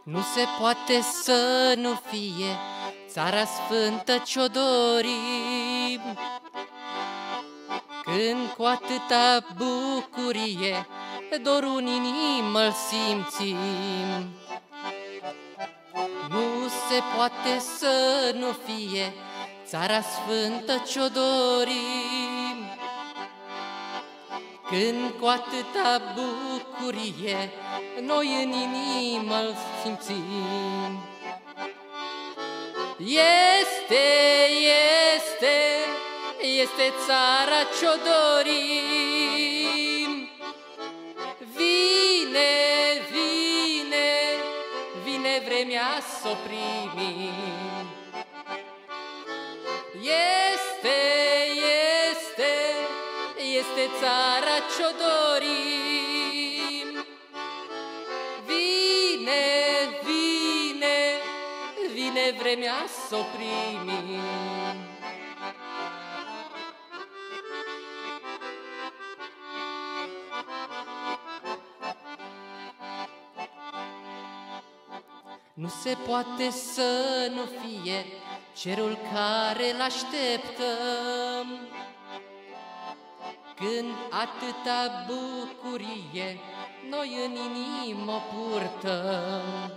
Nu se poate să nu fie Țara Sfântă ce-o dorim, când cu atâta bucurie dorul în inimă-l simțim. Nu se poate să nu fie Țara Sfântă ce-o dorim, când cu atâta bucurie noi în inimă-l simțim. Este țara ce-o dorim. Vine vremea s-o primim. Este țara ce-o dorim. Vine vremea s-o primim. Nu se poate să nu fie cerul care l-așteptăm, când atâta bucurie noi în inimă o purtăm.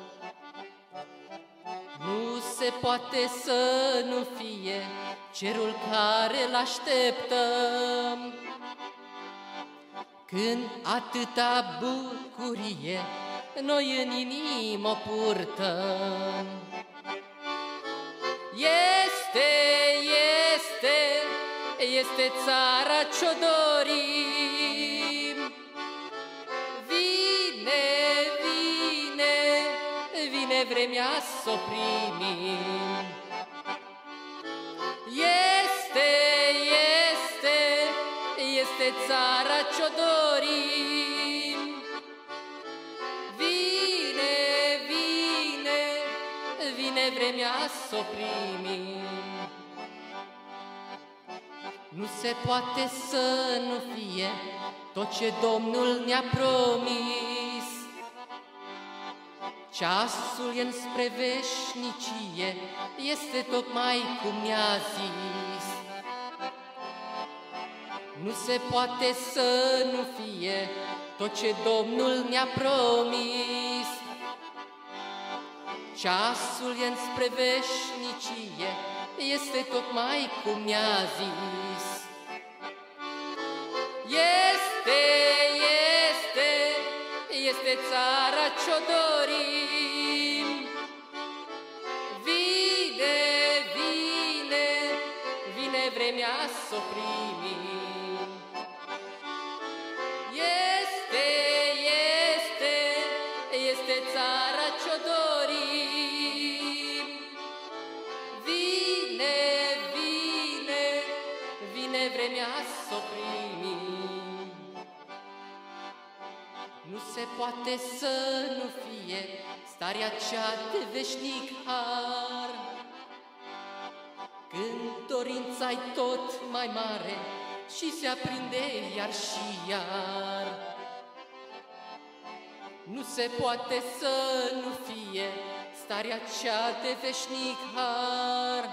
Nu se poate să nu fie cerul care l-așteptăm, când atâta bucurie noi în inimă o purtăm. Este țara ce-o dorim. Vine vremea s-o primim. Este țara ce-o dorim. Vine vremea s-o primim. Nu se poate să nu fie tot ce Domnul ne-a promis. Ceasul e înspre veșnicie, este tocmai cum ne-a zis. Nu se poate să nu fie tot ce Domnul ne-a promis. Ceasul e înspre veșnicie, este tocmai cum ne-a zis. Este țara ce-o dorim. Vine vremea s-o primim. Este țara ce-o dorim. Vine vremea s-o primim. Nu se poate să nu fie starea cea de veșnic har, când dorința-i tot mai mare și se aprinde iar și iar. Nu se poate să nu fie starea cea de veșnic har,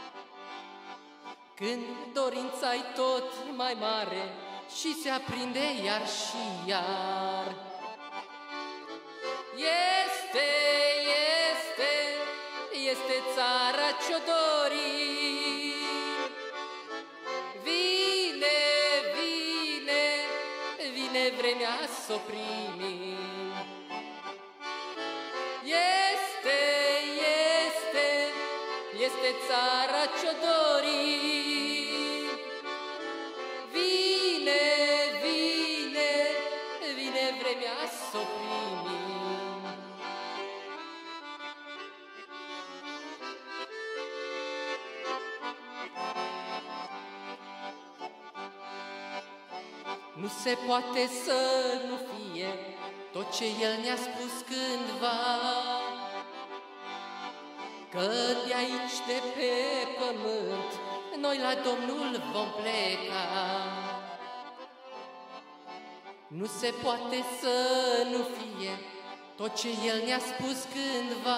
când dorința-i tot mai mare și se aprinde iar și iar. Este țara ce-o dorim. Vine vremea s-o primim. Este țara ce-o dorim. Vine vremea s-o primim. Nu se poate să nu fie tot ce El ne-a spus cândva, că de aici, de pe pământ, noi la Domnul vom pleca. Nu se poate să nu fie tot ce El ne-a spus cândva,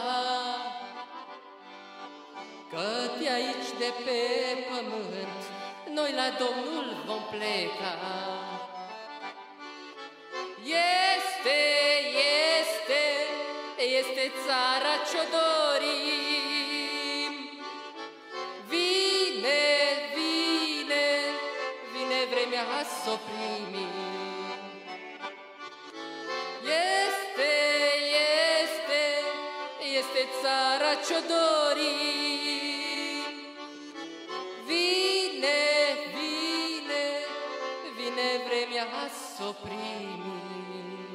că de aici de pe pământ noi la Domnul vom pleca. Este țara ce-o dorim. Vine vremea să o primim. Este țara ce-o dorim. Vine vremea să o primim.